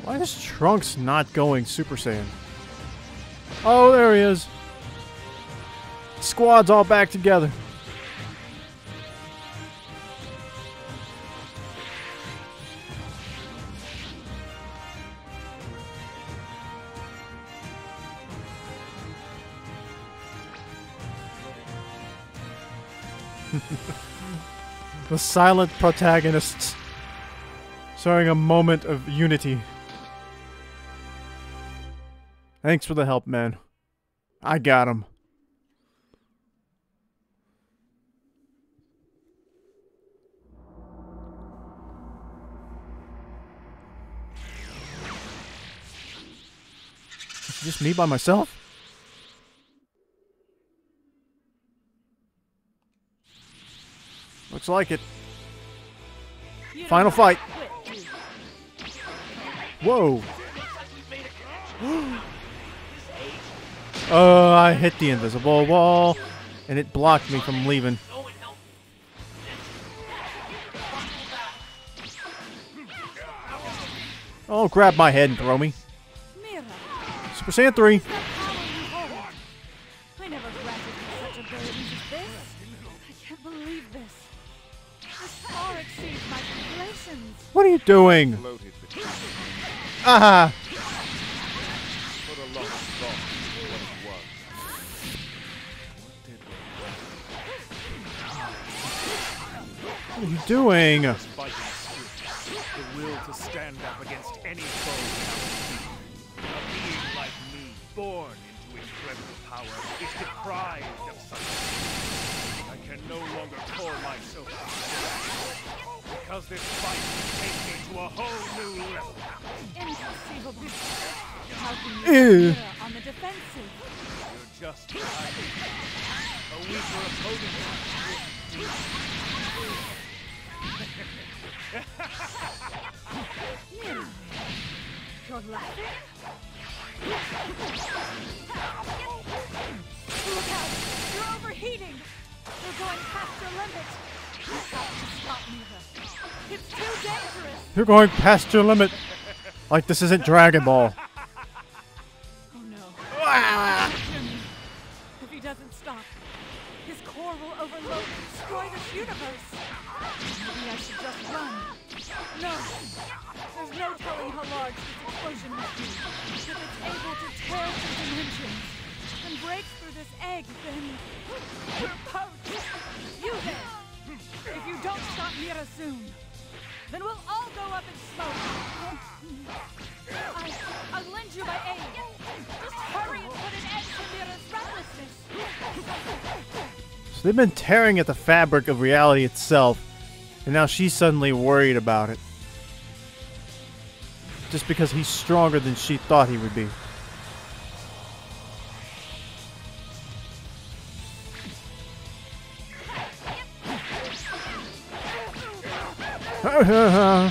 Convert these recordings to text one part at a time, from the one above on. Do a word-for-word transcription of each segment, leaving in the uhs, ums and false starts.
Why is Trunks not going Super Saiyan? Oh, there he is. Squad's all back together. The silent protagonists showing a moment of unity. Thanks for the help, man. I got him. It's just me by myself? Looks like it. Final fight. Whoa. Oh, I hit the invisible wall, and it blocked me from leaving. Oh, grab my head and throw me. Super Saiyan three. I never granted you such abilities as this. I can't believe this. This far exceeds my calculations. What are you doing? Ah! What are you doing? The will to stand up against any foe. A being like me, born into incredible power, is deprived of something. I can no longer call myself because this fight will take me to a whole new level. Inconceivable. How can you appear on the defensive? You're just like a weaker opponent. You're laughing? Look out! You're overheating! You're going past your limit! You have to stop Mira. It's too dangerous! You're going past your limit. Like this isn't Dragon Ball. Oh no. Ah! If he doesn't stop, his core will overload and destroy this universe. Maybe I should just run. No. There's no telling how large this explosion must be. If it's able to tear through dimensions and break through this egg, then we're poached. You there. If you don't stop Mira soon, then we'll all go up in smoke. I, I'll lend you my aid. Just hurry and put an end to Mira's recklessness. So they've been tearing at the fabric of reality itself, and now she's suddenly worried about it. Just because he's stronger than she thought he would be. I'll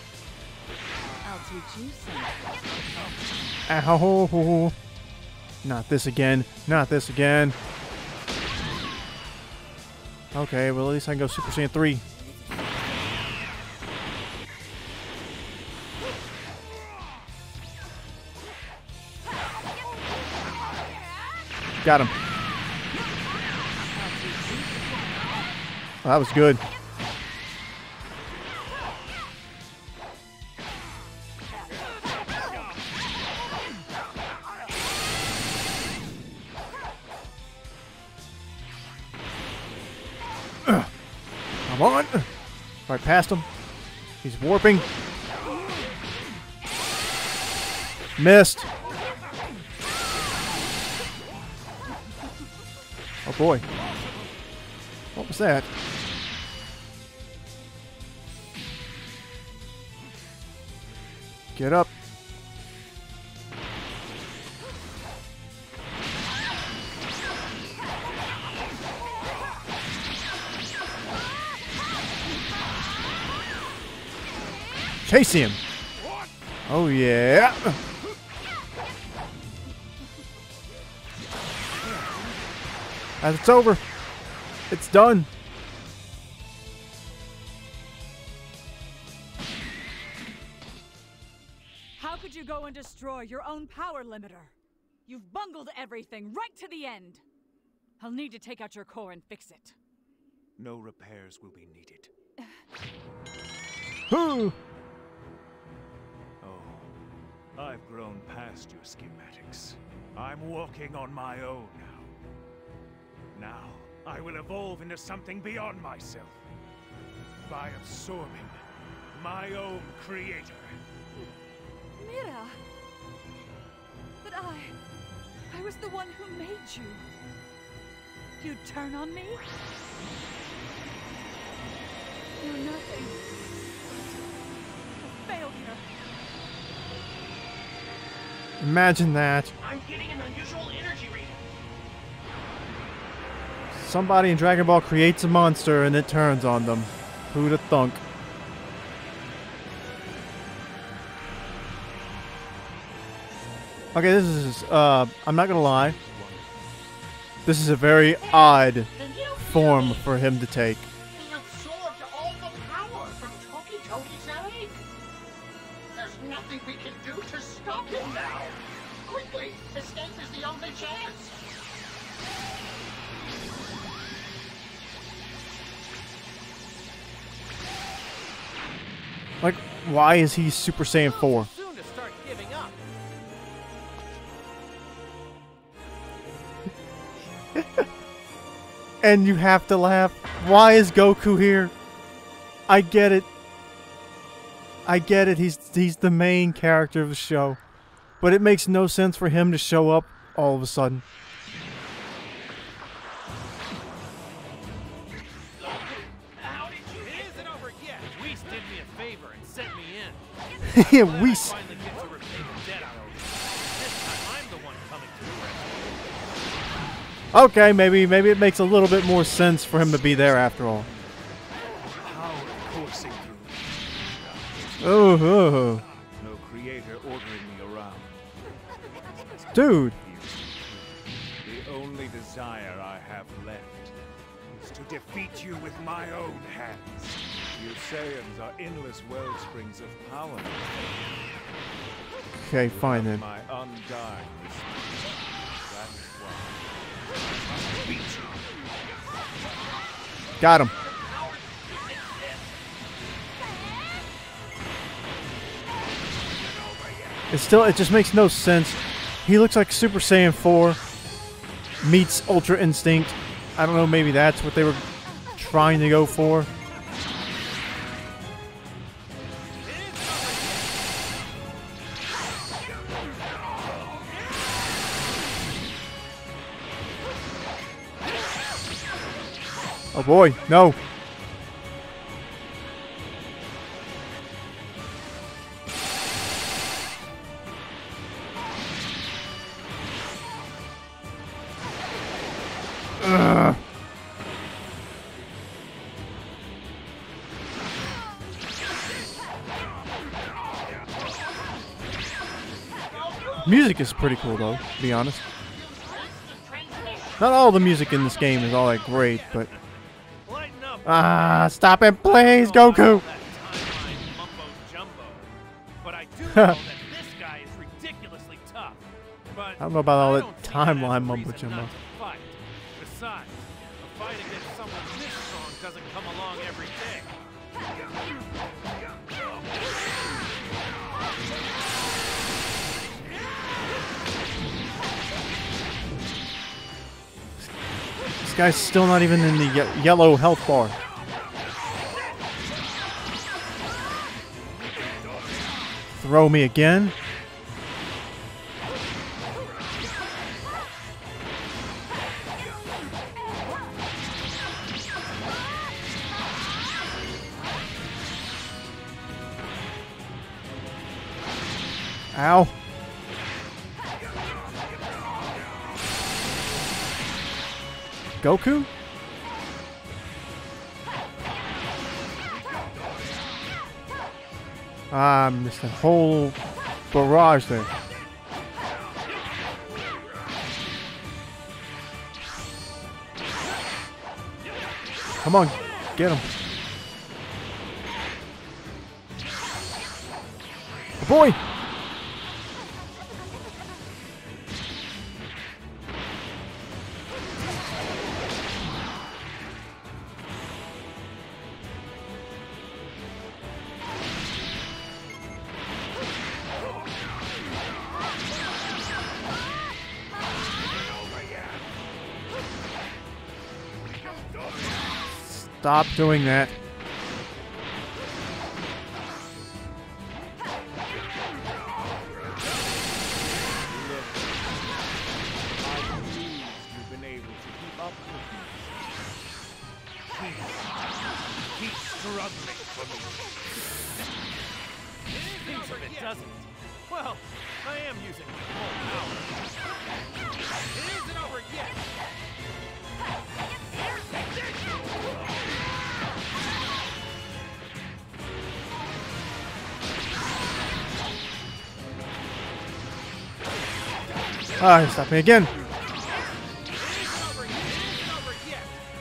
teach you something. Ow. Not this again. Not this again. Okay, well at least I can go Super Saiyan three. Got him. Oh, that was good. Come on. Right past him. He's warping. Missed. Oh boy. What was that? Get up. Chase him. Oh yeah. As it's over. It's done. How could go and destroy your own power limiter. You've bungled everything right to the end. I'll need to take out your core and fix it. No repairs will be needed. Whew. Oh, I've grown past your schematics. I'm walking on my own now. Now, I will evolve into something beyond myself. By absorbing my own creator. Mira! But I... I was the one who made you. You'd turn on me? You're nothing. A failure. Imagine that. I'm getting an unusual energy reading. Somebody in Dragon Ball creates a monster and it turns on them. Who'da thunk? Okay, this is, uh, I'm not gonna lie. This is a very odd form for him to take. He absorbed all the power from Toki Toki's egg. There's nothing we can do to stop him now. Quickly, escape is the only chance. Like, why is he Super Saiyan four? Soon to start giving up. And you have to laugh. Why is Goku here? I get it. I get it. He's he's the main character of the show. But it makes no sense for him to show up all of a sudden. How did you? It isn't over yet. Whis did me a favor and sent me in. Yeah, Glad we. I finally get to repay the debt I owe you. This time I'm the one coming to the rescue. Okay, maybe maybe it makes a little bit more sense for him to be there after all. Power coursing through. Oh, oh. No creator ordering me around. Dude. The only desire I have left is to defeat you with my own hands. You Saiyans are endless wellsprings of power. Okay, fine then. My undying respect. That's why I must beat you. Got him. It still, it just makes no sense. He looks like Super Saiyan four meets Ultra Instinct. I don't know, maybe that's what they were trying to go for. Oh boy, no. Ugh. Music is pretty cool though, to be honest. Not all the music in this game is all that great, but Lighten up. ah, stop it, please, I don't Goku. know all that timeline mumbo jumbo, but I do know that this guy is ridiculously tough. But I don't know about all I that don't see that as a timeline mumbo reason jumbo. not to fight. Besides, a fight against someone this strong doesn't come along every day. This guy's still not even in the ye yellow health bar. Throw me again. Ow. Goku? Ah, I missed a whole barrage there. Come on, get him. Oh boy! Stop doing that. I'm pleased you've been able to keep up with me. Keep, keep struggling for me. It isn't over it doesn't. Well, I am using my full power. It isn't over yet. Ah, he stopped me again. It isn't over yet. It isn't over yet.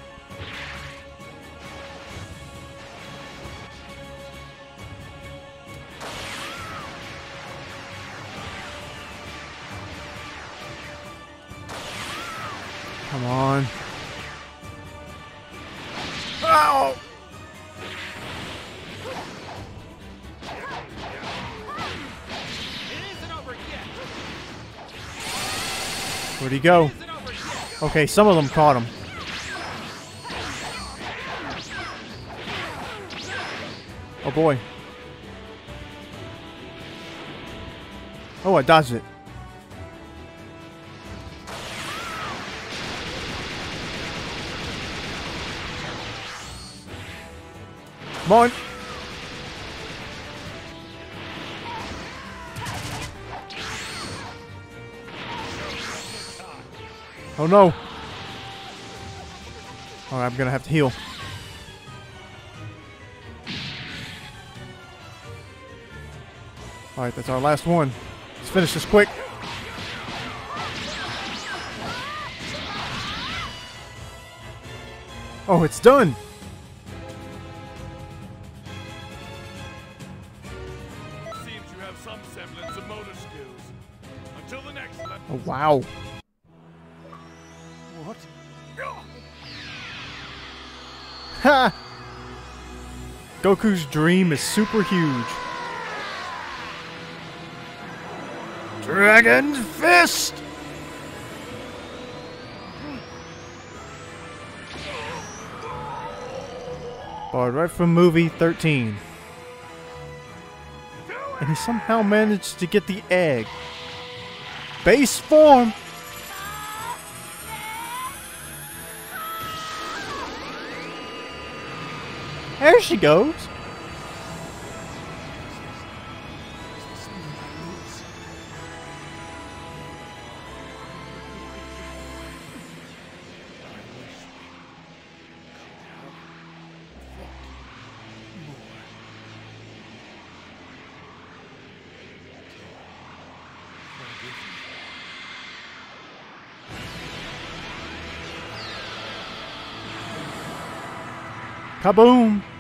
Come on. Ow! It isn't over yet. Where'd he go? It isn't over yet. Okay, some of them caught him. Oh boy. Oh, I dodged it. Come on. Oh no. Alright, I'm gonna have to heal. Alright, that's our last one. Let's finish this quick. Oh, it's done. Seems you have some semblance of motor skills. Until the next level. Oh, wow. What? Ha! Goku's dream is super huge. Dragon Fist! Borrowed right from movie thirteen. And he somehow managed to get the egg. Base form! There she goes. Kaboom!